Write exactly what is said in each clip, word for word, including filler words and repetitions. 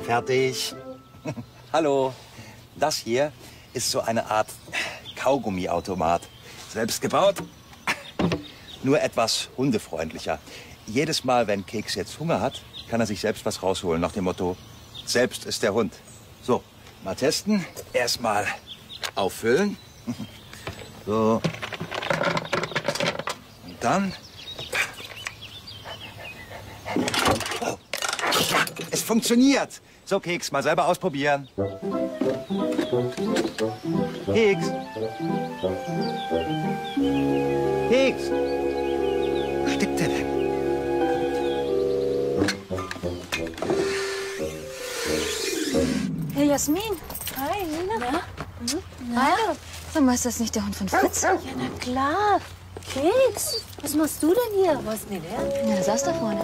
Fertig. Hallo. Das hier ist so eine Art Kaugummiautomat. Selbst gebaut, nur etwas hundefreundlicher. Jedes Mal, wenn Keks jetzt Hunger hat, kann er sich selbst was rausholen. Nach dem Motto, selbst ist der Hund. So, mal testen. Erstmal auffüllen. So. Und dann... Oh. Ja, es funktioniert. So, Keks, mal selber ausprobieren. Keks. Keks. Wo steckt der denn? Hey, Jasmin. Hi, Nina. Na? Mhm. Na? Hallo. Sag mal, ist das nicht der Hund von Fritz? Ja, na klar. Keks, was machst du denn hier? Wo ist denn der? Na, der saß da vorne.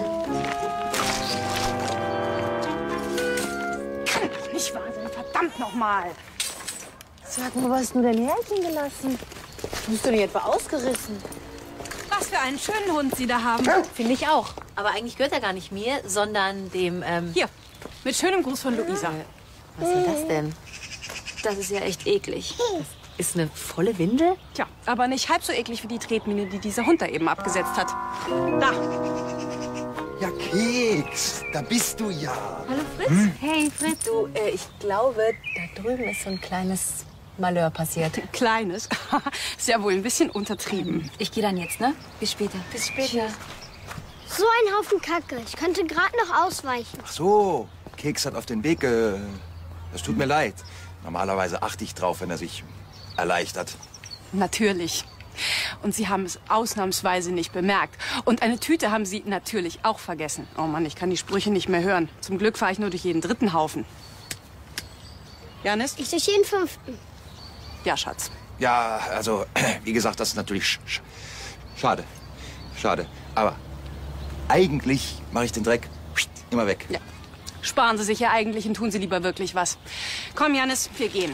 Kann doch nicht wahr sein, verdammt nochmal. Sag mal, wo hast du dein Härchen gelassen? Bist du nicht etwa ausgerissen? Was für einen schönen Hund Sie da haben. Finde ich auch. Aber eigentlich gehört er gar nicht mir, sondern dem, ähm... Hier, mit schönem Gruß von Luisa. Was ist das denn? Das ist ja echt eklig. Ist eine volle Windel? Tja, aber nicht halb so eklig wie die Tretmine, die dieser Hund da eben abgesetzt hat. Da. Ja, Keks, da bist du ja. Hallo Fritz. Hm? Hey Fritz. Du, äh, ich glaube, da drüben ist so ein kleines Malheur passiert. Kleines? Ist ja wohl ein bisschen untertrieben. Ich gehe dann jetzt, ne? Bis später. Bis später. So ein Haufen Kacke. Ich könnte gerade noch ausweichen. Ach so, Keks hat auf den Weg ge... Das tut mir leid. Normalerweise achte ich drauf, wenn er sich erleichtert. Natürlich. Und Sie haben es ausnahmsweise nicht bemerkt. Und eine Tüte haben Sie natürlich auch vergessen. Oh Mann, ich kann die Sprüche nicht mehr hören. Zum Glück fahre ich nur durch jeden dritten Haufen. Janis? Ich durch jeden fünften. Ja, Schatz. Ja, also, wie gesagt, das ist natürlich sch sch schade. Schade. Aber eigentlich mache ich den Dreck immer weg. Ja. Sparen Sie sich ja eigentlich und tun Sie lieber wirklich was. Komm, Janis, wir gehen.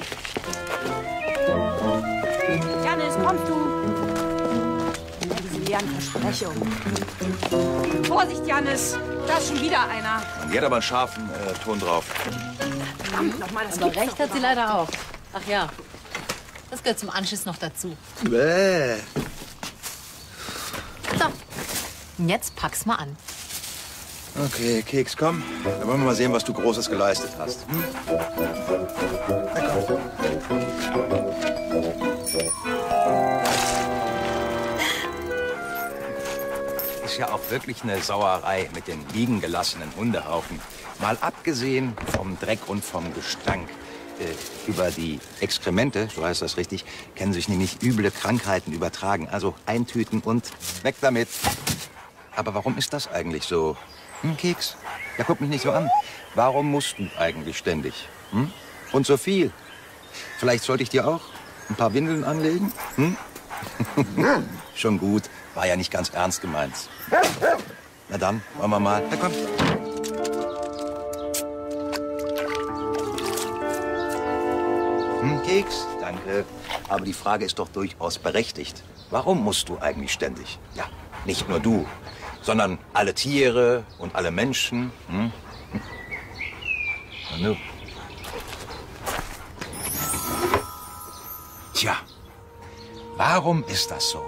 Janis, kommst du? Ja, diese leeren Versprechungen. Vorsicht, Janis, da ist schon wieder einer. Und die hat aber einen scharfen äh, Ton drauf. Verdammt nochmal, das Aber gibt's recht doch hat sie noch. leider auch. Ach ja, das gehört zum Anschiss noch dazu. Bäh. So, und jetzt pack's mal an. Okay, Keks, komm. Dann wollen wir mal sehen, was du Großes geleistet hast. Hm? Na komm. Ist ja auch wirklich eine Sauerei mit den liegen gelassenen Hundehaufen. Mal abgesehen vom Dreck und vom Gestank. Äh, über die Exkremente, so heißt das richtig, können sich nämlich üble Krankheiten übertragen. Also eintüten und weg damit. Aber warum ist das eigentlich so? Hm, Keks? Ja, guck mich nicht so an. Warum musst du eigentlich ständig? Hm? Und so viel? Vielleicht sollte ich dir auch ein paar Windeln anlegen? Hm? Schon gut. War ja nicht ganz ernst gemeint. Na dann, wollen wir mal. Na komm. Hm, Keks? Danke. Aber die Frage ist doch durchaus berechtigt. Warum musst du eigentlich ständig? Ja, nicht nur du, sondern alle Tiere und alle Menschen. Hm? Na nu. Tja, warum ist das so?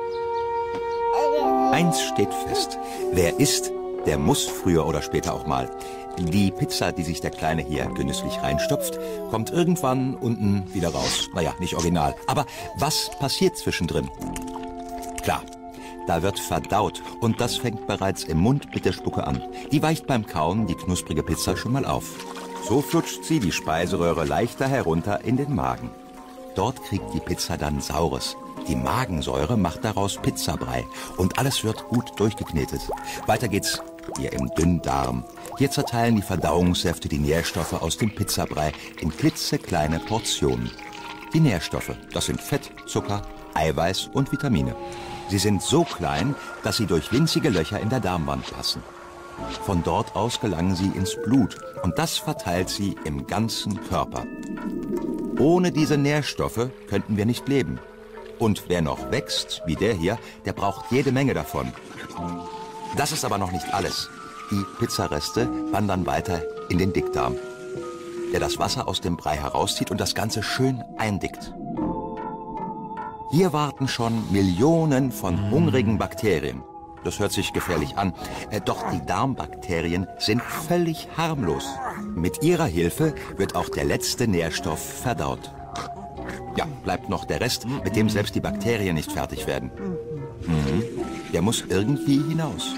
Eins steht fest. Wer isst, der muss früher oder später auch mal. Die Pizza, die sich der Kleine hier genüsslich reinstopft, kommt irgendwann unten wieder raus. Naja, nicht original. Aber was passiert zwischendrin? Klar. Da wird verdaut und das fängt bereits im Mund mit der Spucke an. Die weicht beim Kauen die knusprige Pizza schon mal auf. So flutscht sie die Speiseröhre leichter herunter in den Magen. Dort kriegt die Pizza dann Saures. Die Magensäure macht daraus Pizzabrei und alles wird gut durchgeknetet. Weiter geht's hier im Dünndarm. Hier zerteilen die Verdauungssäfte die Nährstoffe aus dem Pizzabrei in klitzekleine Portionen. Die Nährstoffe, das sind Fett, Zucker, Eiweiß und Vitamine. Sie sind so klein, dass sie durch winzige Löcher in der Darmwand passen. Von dort aus gelangen sie ins Blut und das verteilt sie im ganzen Körper. Ohne diese Nährstoffe könnten wir nicht leben. Und wer noch wächst, wie der hier, der braucht jede Menge davon. Das ist aber noch nicht alles. Die Pizzareste wandern weiter in den Dickdarm, der das Wasser aus dem Brei herauszieht und das Ganze schön eindickt. Hier warten schon Millionen von hungrigen Bakterien. Das hört sich gefährlich an, äh, doch die Darmbakterien sind völlig harmlos. Mit ihrer Hilfe wird auch der letzte Nährstoff verdaut. Ja, bleibt noch der Rest, mit dem selbst die Bakterien nicht fertig werden. Mhm. Der muss irgendwie hinaus.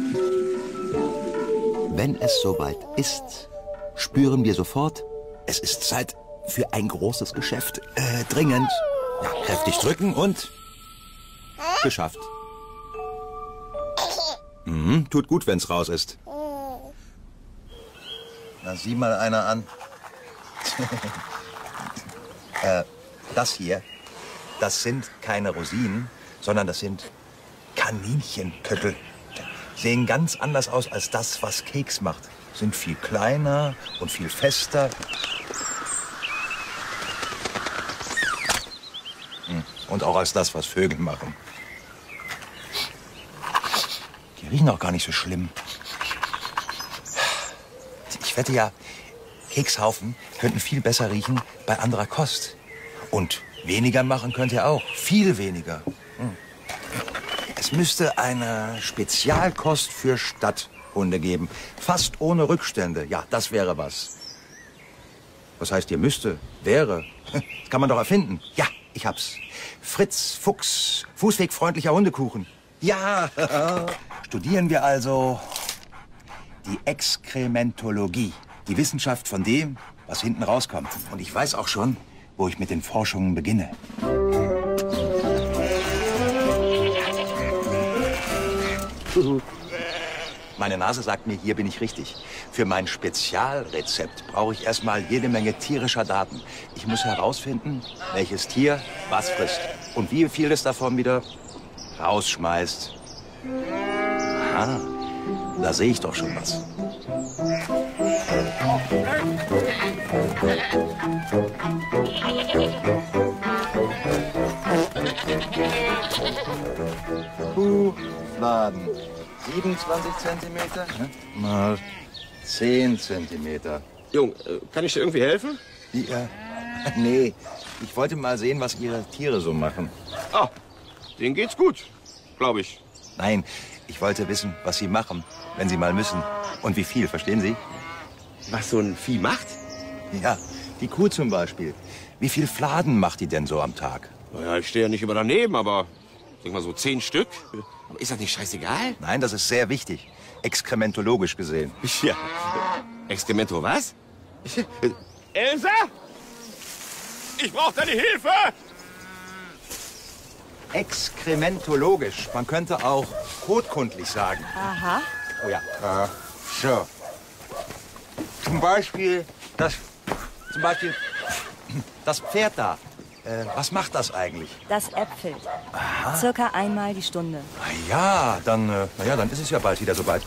Wenn es soweit ist, spüren wir sofort, es ist Zeit für ein großes Geschäft. Äh, dringend. Ja, kräftig drücken und geschafft. Mhm, tut gut, wenn's raus ist. Na, sieh mal einer an. äh, das hier, das sind keine Rosinen, sondern das sind Kaninchenköttel. Sehen ganz anders aus als das, was Keks macht. Sind viel kleiner und viel fester. Und auch als das, was Vögel machen. Die riechen auch gar nicht so schlimm. Ich wette ja, Kekshaufen könnten viel besser riechen bei anderer Kost. Und weniger machen könnt ihr auch. Viel weniger. Es müsste eine Spezialkost für Stadthunde geben. Fast ohne Rückstände. Ja, das wäre was. Was heißt ihr müsste? Wäre. Das kann man doch erfinden. Ja, ich hab's. Fritz Fuchs, fußwegfreundlicher Hundekuchen. Ja, studieren wir also die Exkrementologie. Die Wissenschaft von dem, was hinten rauskommt. Und ich weiß auch schon, wo ich mit den Forschungen beginne. Meine Nase sagt mir, hier bin ich richtig. Für mein Spezialrezept brauche ich erstmal jede Menge tierischer Daten. Ich muss herausfinden, welches Tier was frisst und wie viel es davon wieder rausschmeißt. Aha, da sehe ich doch schon was. Kuhfladen. siebenundzwanzig Zentimeter mal zehn Zentimeter. Jung, kann ich dir irgendwie helfen? Ja, nee, ich wollte mal sehen, was Ihre Tiere so machen. Ah, denen geht's gut, glaube ich. Nein, ich wollte wissen, was Sie machen, wenn Sie mal müssen. Und wie viel, verstehen Sie? Was so ein Vieh macht? Ja, die Kuh zum Beispiel. Wie viel Fladen macht die denn so am Tag? Naja, ich stehe ja nicht immer daneben, aber ich denke mal so zehn Stück. Aber ist das nicht scheißegal? Nein, das ist sehr wichtig. Exkrementologisch gesehen. Ja. Exkremento was? Elsa? Ich brauche deine Hilfe! Exkrementologisch. Man könnte auch kotkundlich sagen. Aha. Oh ja. Äh, so. Zum Beispiel das, zum Beispiel das Pferd da. Äh, was macht das eigentlich? Das äpfelt. Aha. Circa einmal die Stunde. Ah ja, dann, äh, na ja, dann ist es ja bald wieder soweit.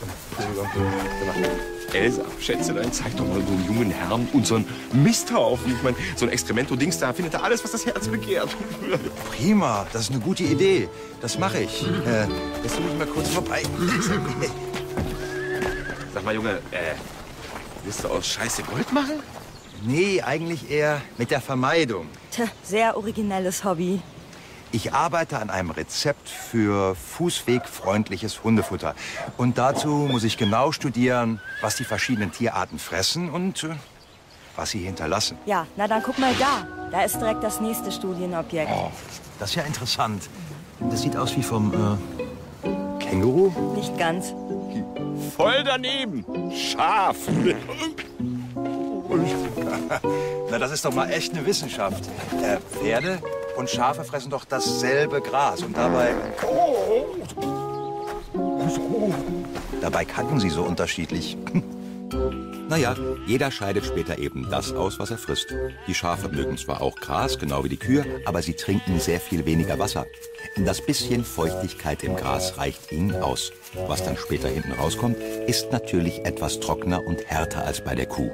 Elsa, Schätzelein, zeig doch mal so einen jungen Herrn unseren Misthaufen. Ich meine, so ein Exkremento-Dings da findet er alles, was das Herz begehrt. Prima, das ist eine gute Idee. Das mache ich. Äh, jetzt muss ich mal kurz vorbei. Sag mal, Junge, äh, willst du aus Scheiße Gold machen? Nee, eigentlich eher mit der Vermeidung. Tja, sehr originelles Hobby. Ich arbeite an einem Rezept für fußwegfreundliches Hundefutter. Und dazu muss ich genau studieren, was die verschiedenen Tierarten fressen und äh, was sie hinterlassen. Ja, na dann guck mal da. Da ist direkt das nächste Studienobjekt. Oh, das ist ja interessant. Das sieht aus wie vom äh, Känguru. Nicht ganz. Voll daneben. Scharf. Na, das ist doch mal echt eine Wissenschaft. Äh, Pferde und Schafe fressen doch dasselbe Gras und dabei... Dabei kacken sie so unterschiedlich. Naja, jeder scheidet später eben das aus, was er frisst. Die Schafe mögen zwar auch Gras, genau wie die Kühe, aber sie trinken sehr viel weniger Wasser. Das bisschen Feuchtigkeit im Gras reicht ihnen aus. Was dann später hinten rauskommt, ist natürlich etwas trockener und härter als bei der Kuh.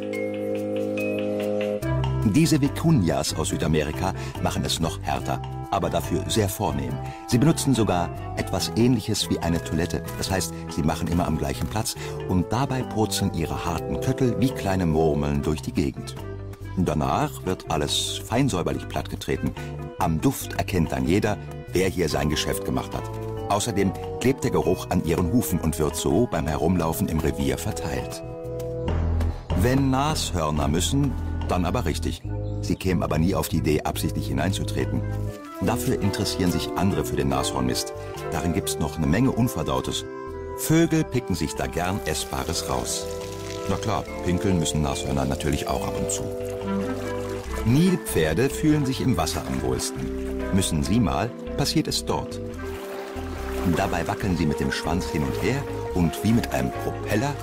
Diese Vicunias aus Südamerika machen es noch härter. aber dafür sehr vornehm. Sie benutzen sogar etwas Ähnliches wie eine Toilette. Das heißt, sie machen immer am gleichen Platz und dabei purzeln ihre harten Köttel wie kleine Murmeln durch die Gegend. Danach wird alles fein säuberlich plattgetreten. Am Duft erkennt dann jeder, wer hier sein Geschäft gemacht hat. Außerdem klebt der Geruch an ihren Hufen und wird so beim Herumlaufen im Revier verteilt. Wenn Nashörner müssen, dann aber richtig. Sie kämen aber nie auf die Idee, absichtlich hineinzutreten. Dafür interessieren sich andere für den Nashornmist. Darin gibt's noch eine Menge Unverdautes. Vögel picken sich da gern Essbares raus. Na klar, pinkeln müssen Nashörner natürlich auch ab und zu. Nilpferde fühlen sich im Wasser am wohlsten. Müssen sie mal, passiert es dort. Dabei wackeln sie mit dem Schwanz hin und her und wie mit einem Propeller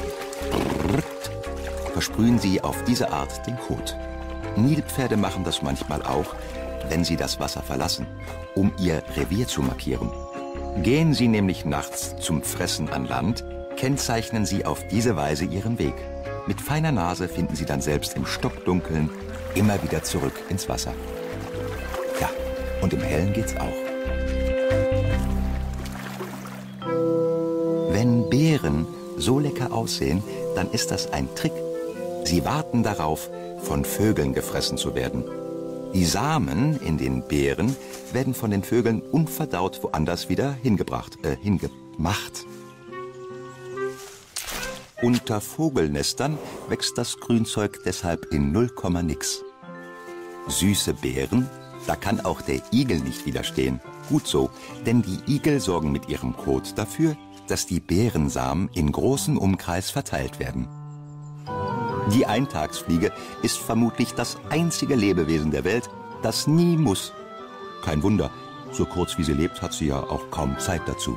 versprühen sie auf diese Art den Kot. Nilpferde machen das manchmal auch, wenn sie das Wasser verlassen, um ihr Revier zu markieren. Gehen sie nämlich nachts zum Fressen an Land, kennzeichnen sie auf diese Weise ihren Weg. Mit feiner Nase finden sie dann selbst im Stockdunkeln immer wieder zurück ins Wasser. Ja, und im Hellen geht's auch. Wenn Beeren so lecker aussehen, dann ist das ein Trick. Sie warten darauf, von Vögeln gefressen zu werden. Die Samen in den Beeren werden von den Vögeln unverdaut woanders wieder hingebracht, äh, hingemacht. Unter Vogelnestern wächst das Grünzeug deshalb in null Komma nix. Süße Beeren, da kann auch der Igel nicht widerstehen. Gut so, denn die Igel sorgen mit ihrem Kot dafür, dass die Beerensamen in großem Umkreis verteilt werden. Die Eintagsfliege ist vermutlich das einzige Lebewesen der Welt, das nie muss. Kein Wunder, so kurz wie sie lebt, hat sie ja auch kaum Zeit dazu.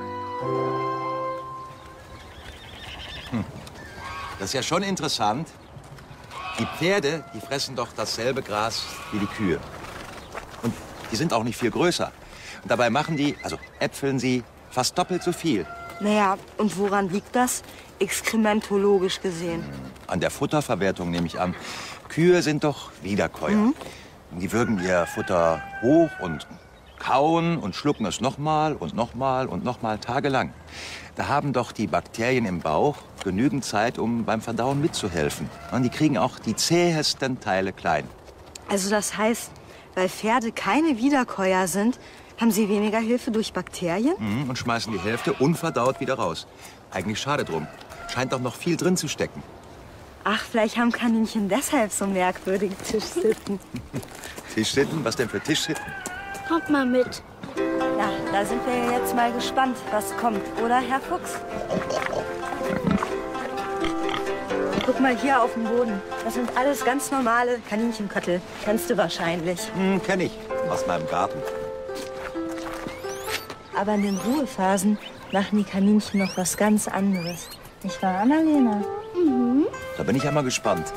Hm. Das ist ja schon interessant. Die Pferde, die fressen doch dasselbe Gras wie die Kühe. Und die sind auch nicht viel größer. Und dabei machen die, also äpfeln sie, fast doppelt so viel. Naja, und woran liegt das? Exkrementologisch gesehen. An der Futterverwertung nehme ich an. Kühe sind doch Wiederkäuer. Mhm. Die würgen ihr Futter hoch und kauen und schlucken es nochmal und nochmal und nochmal tagelang. Da haben doch die Bakterien im Bauch genügend Zeit, um beim Verdauen mitzuhelfen. Und die kriegen auch die zähesten Teile klein. Also das heißt, weil Pferde keine Wiederkäuer sind, haben sie weniger Hilfe durch Bakterien? Mhm, und schmeißen die Hälfte unverdaut wieder raus. Eigentlich schade drum. Scheint doch noch viel drin zu stecken. Ach, vielleicht haben Kaninchen deshalb so merkwürdige Tischsitten. Tischsitten? Was denn für Tischsitten? Kommt mal mit. Ja, da sind wir ja jetzt mal gespannt, was kommt, oder, Herr Fuchs? Guck mal hier auf dem Boden. Das sind alles ganz normale Kaninchenköttel. Kennst du wahrscheinlich. Hm, kenn ich. Aus meinem Garten. Aber in den Ruhephasen machen die Kaninchen noch was ganz anderes. Nicht wahr, Annalena? Mhm. Da bin ich ja mal gespannt.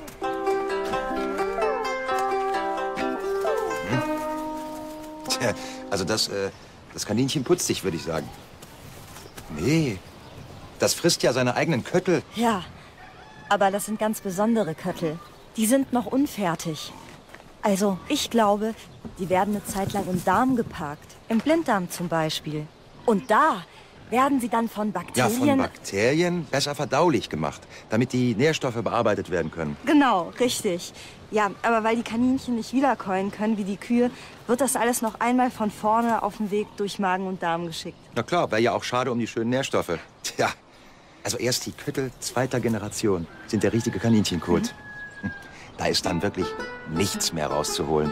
Hm? Tja, also das, äh, das Kaninchen putzt sich, würde ich sagen. Nee, das frisst ja seine eigenen Köttel. Ja, aber das sind ganz besondere Köttel. Die sind noch unfertig. Also, ich glaube, die werden eine Zeit lang im Darm geparkt. Im Blinddarm zum Beispiel. Und da werden sie dann von Bakterien... Ja, von Bakterien besser verdaulich gemacht, damit die Nährstoffe bearbeitet werden können. Genau, richtig. Ja, aber weil die Kaninchen nicht wiederkäuen können wie die Kühe, wird das alles noch einmal von vorne auf dem Weg durch Magen und Darm geschickt. Na klar, wäre ja auch schade um die schönen Nährstoffe. Tja, also erst die Köttel zweiter Generation sind der richtige Kaninchenkult. Mhm. Da ist dann wirklich nichts mehr rauszuholen.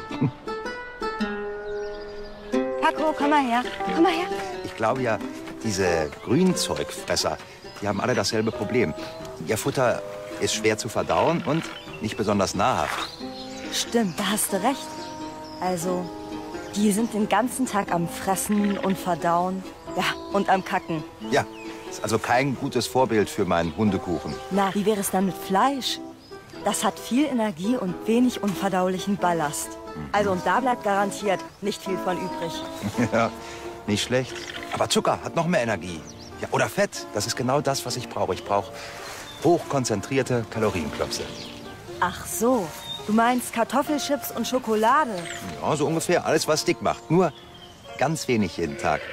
Paco, komm mal her. Komm mal her. Ich glaube ja, diese Grünzeugfresser, die haben alle dasselbe Problem. Ihr Futter ist schwer zu verdauen und nicht besonders nahrhaft. Stimmt, da hast du recht. Also, die sind den ganzen Tag am Fressen und Verdauen. Ja, und am Kacken. Ja, ist also kein gutes Vorbild für meinen Hundekuchen. Na, wie wäre es dann mit Fleisch? Das hat viel Energie und wenig unverdaulichen Ballast. Also, und da bleibt garantiert nicht viel von übrig. Ja, nicht schlecht. Aber Zucker hat noch mehr Energie. Ja, oder Fett, das ist genau das, was ich brauche. Ich brauche hochkonzentrierte Kalorienklöpse. Ach so, Du meinst Kartoffelchips und Schokolade? Ja, so ungefähr. Alles, was dick macht. Nur ganz wenig jeden Tag.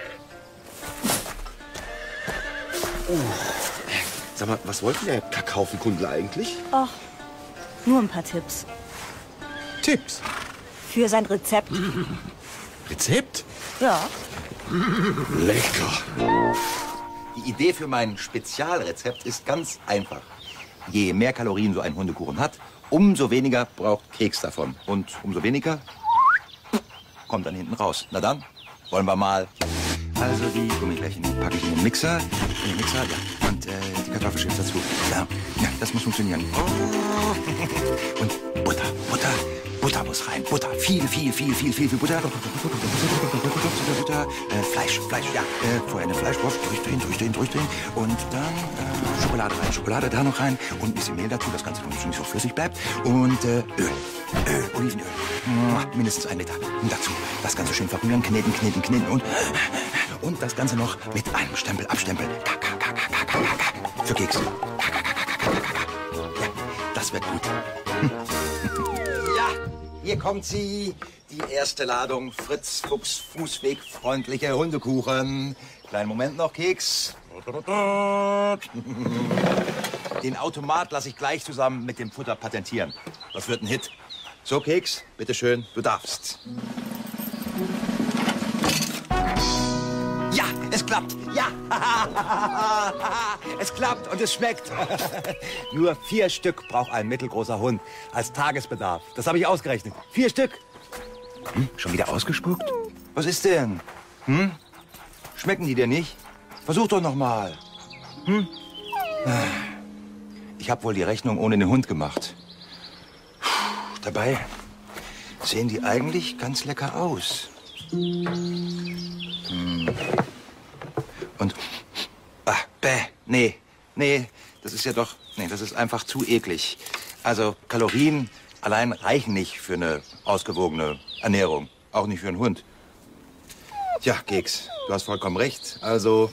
Oh. Sag mal, was wollte der Kakaofenkundler eigentlich? Och, nur ein paar Tipps. Tipps? Für sein Rezept. Rezept? Ja. Lecker. Die Idee für mein Spezialrezept ist ganz einfach. Je mehr Kalorien so ein Hundekuchen hat, umso weniger braucht Keks davon. Und umso weniger kommt dann hinten raus. Na dann, wollen wir mal. Also die Gummibärchen packe ich in den Mixer. In den Mixer, ja. Und äh, die Kartoffelchips dazu. Ja, ja, das muss funktionieren. Oh. Und Butter, Butter, Butter muss rein. Butter, viel, viel, viel, viel, viel, viel Butter. Butter, äh, Fleisch, Fleisch, ja. Äh, vorher eine Fleischwurst, durchdrehen, durchdrehen, durchdrehen. Und dann äh, Schokolade rein, Schokolade da noch rein. Und ein bisschen Mehl dazu, das Ganze nicht so flüssig bleibt. Und äh, Öl, Öl, Olivenöl. Mindestens ein Liter. Und dazu das Ganze schön verrühren, kneten, kneten, kneten und... Und das Ganze noch mit einem Stempel abstempeln. K, K, K, K, K, K, K. Für Keks. K, K, K, K, K, K, K. Ja, das wird gut. Ja, hier kommt sie. Die erste Ladung Fritz Fuchs fußwegfreundliche Hundekuchen. Kleinen Moment noch, Keks. Den Automat lasse ich gleich zusammen mit dem Futter patentieren. Das wird ein Hit. So, Keks, bitteschön, du darfst. Ja, es klappt. Ja, es klappt und es schmeckt. Nur vier Stück braucht ein mittelgroßer Hund als Tagesbedarf. Das habe ich ausgerechnet. Vier Stück. Hm, schon wieder ausgespuckt? Was ist denn? Hm? Schmecken die dir nicht? Versuch doch noch mal. Hm? Ich habe wohl die Rechnung ohne den Hund gemacht. Dabei sehen die eigentlich ganz lecker aus. Hm. Und, ach, bäh, nee, nee, das ist ja doch, nee, das ist einfach zu eklig. Also Kalorien allein reichen nicht für eine ausgewogene Ernährung, auch nicht für einen Hund. Tja, Keks, du hast vollkommen recht. Also,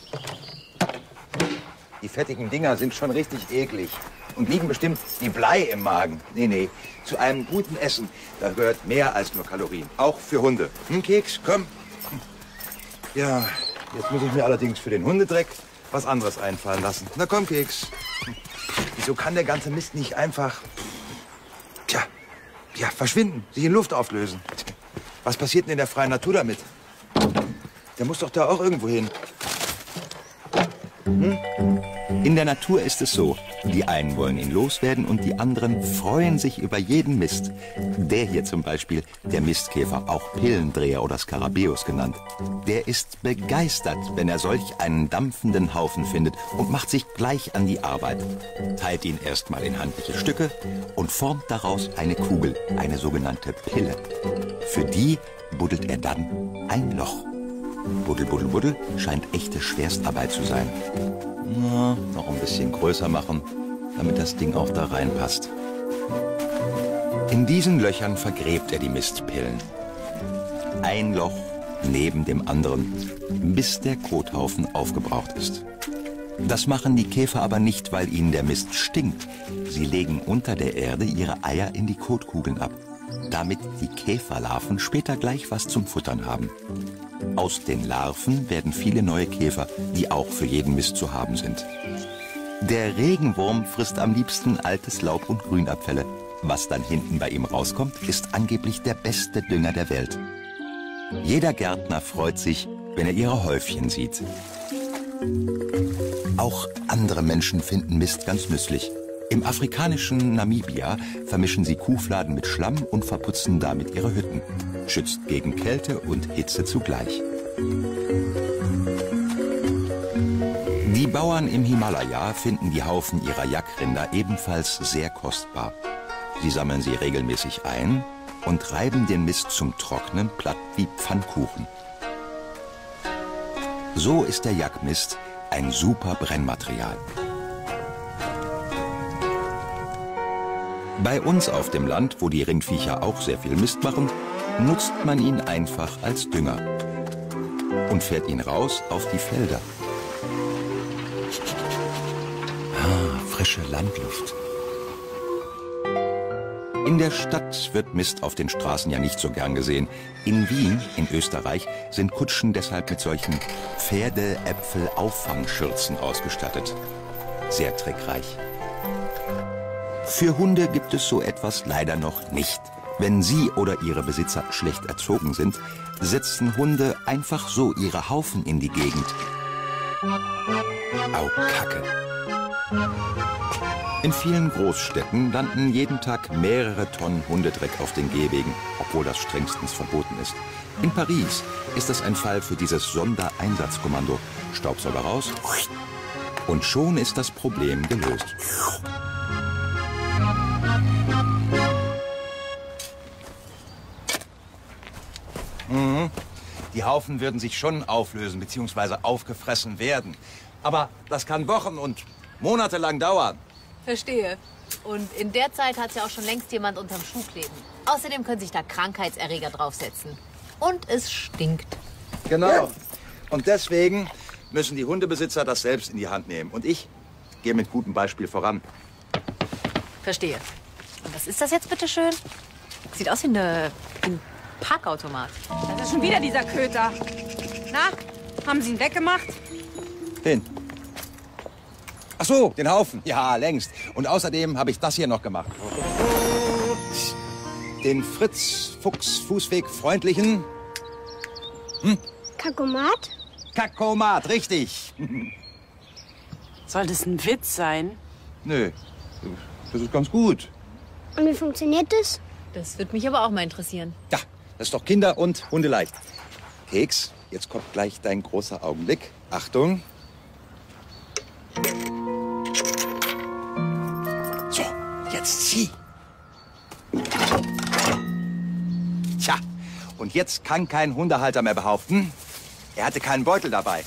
die fettigen Dinger sind schon richtig eklig und liegen bestimmt wie Blei im Magen. Nee, nee, zu einem guten Essen, da gehört mehr als nur Kalorien, auch für Hunde. Hm, Keks, komm. Ja, jetzt muss ich mir allerdings für den Hundedreck was anderes einfallen lassen. Na komm, Keks. Wieso kann der ganze Mist nicht einfach, tja, ja, verschwinden, sich in Luft auflösen? Was passiert denn in der freien Natur damit? Der muss doch da auch irgendwo hin. Hm? In der Natur ist es so, die einen wollen ihn loswerden und die anderen freuen sich über jeden Mist. Der hier zum Beispiel, der Mistkäfer, auch Pillendreher oder Skarabäus genannt, der ist begeistert, wenn er solch einen dampfenden Haufen findet und macht sich gleich an die Arbeit. Teilt ihn erstmal in handliche Stücke und formt daraus eine Kugel, eine sogenannte Pille. Für die buddelt er dann ein Loch. Buddel, buddel, buddel scheint echte Schwerstarbeit zu sein. Na, noch ein bisschen größer machen, damit das Ding auch da reinpasst. In diesen Löchern vergräbt er die Mistpillen. Ein Loch neben dem anderen, bis der Kothaufen aufgebraucht ist. Das machen die Käfer aber nicht, weil ihnen der Mist stinkt. Sie legen unter der Erde ihre Eier in die Kotkugeln ab, damit die Käferlarven später gleich was zum Futtern haben. Aus den Larven werden viele neue Käfer, die auch für jeden Mist zu haben sind. Der Regenwurm frisst am liebsten altes Laub und Grünabfälle. Was dann hinten bei ihm rauskommt, ist angeblich der beste Dünger der Welt. Jeder Gärtner freut sich, wenn er ihre Häufchen sieht. Auch andere Menschen finden Mist ganz nützlich. Im afrikanischen Namibia vermischen sie Kuhfladen mit Schlamm und verputzen damit ihre Hütten. Schützt gegen Kälte und Hitze zugleich. Die Bauern im Himalaya finden die Haufen ihrer Jagdrinder ebenfalls sehr kostbar. Sie sammeln sie regelmäßig ein und reiben den Mist zum Trocknen platt wie Pfannkuchen. So ist der Jagdmist ein super Brennmaterial. Bei uns auf dem Land, wo die Rindviecher auch sehr viel Mist machen, nutzt man ihn einfach als Dünger und fährt ihn raus auf die Felder. Ah, frische Landluft. In der Stadt wird Mist auf den Straßen ja nicht so gern gesehen. In Wien, in Österreich, sind Kutschen deshalb mit solchen Pferdeäpfel-Auffangschürzen ausgestattet. Sehr trickreich. Für Hunde gibt es so etwas leider noch nicht. Wenn sie oder ihre Besitzer schlecht erzogen sind, setzen Hunde einfach so ihre Haufen in die Gegend. Au, Kacke. In vielen Großstädten landen jeden Tag mehrere Tonnen Hundedreck auf den Gehwegen, obwohl das strengstens verboten ist. In Paris ist das ein Fall für dieses Sondereinsatzkommando. Staubsauger raus und schon ist das Problem gelöst. Mhm. Die Haufen würden sich schon auflösen bzw. aufgefressen werden. Aber das kann Wochen und Monate lang dauern. Verstehe. Und in der Zeit hat ja auch schon längst jemand unterm Schuh kleben. Außerdem können sich da Krankheitserreger draufsetzen. Und es stinkt. Genau. Und deswegen müssen die Hundebesitzer das selbst in die Hand nehmen. Und ich gehe mit gutem Beispiel voran. Verstehe. Und was ist das jetzt bitte schön? Sieht aus wie, eine, wie ein Parkautomat. Das ist schon wieder dieser Köter. Na, haben Sie ihn weggemacht? Den. Ach so, den Haufen. Ja, längst. Und außerdem habe ich das hier noch gemacht. Den Fritz-Fuchs-Fußweg-freundlichen... Hm? Kakomat? Kakomat, richtig. Soll das ein Witz sein? Nö, das ist ganz gut. Und wie funktioniert das? Das würde mich aber auch mal interessieren. Ja, das ist doch Kinder- und Hundeleicht. Keks, jetzt kommt gleich dein großer Augenblick. Achtung. So, jetzt zieh. Tja, und jetzt kann kein Hundehalter mehr behaupten, er hatte keinen Beutel dabei.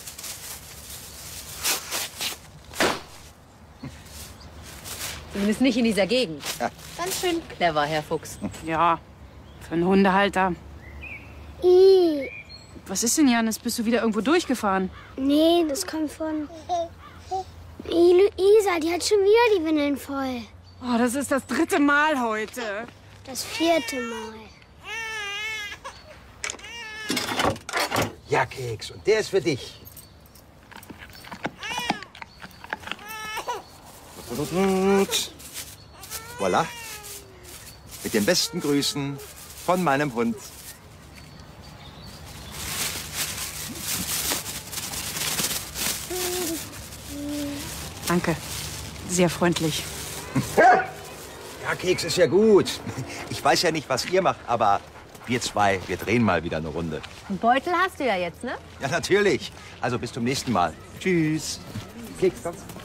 Zumindest nicht in dieser Gegend. Ja. Ganz schön clever, Herr Fuchs. Ja, für einen Hundehalter. I. Was ist denn, Janis? Bist du wieder irgendwo durchgefahren? Nee, das kommt von... I, Luisa, die hat schon wieder die Windeln voll. Oh, das ist das dritte Mal heute. Das vierte Mal. Ja, Keks, und der ist für dich. Voilà. Mit den besten Grüßen von meinem Hund. Danke. Sehr freundlich. Ja, Keks ist ja gut. Ich weiß ja nicht, was ihr macht, aber wir zwei, wir drehen mal wieder eine Runde. Einen Beutel hast du ja jetzt, ne? Ja, natürlich. Also bis zum nächsten Mal. Tschüss. Keks, komm.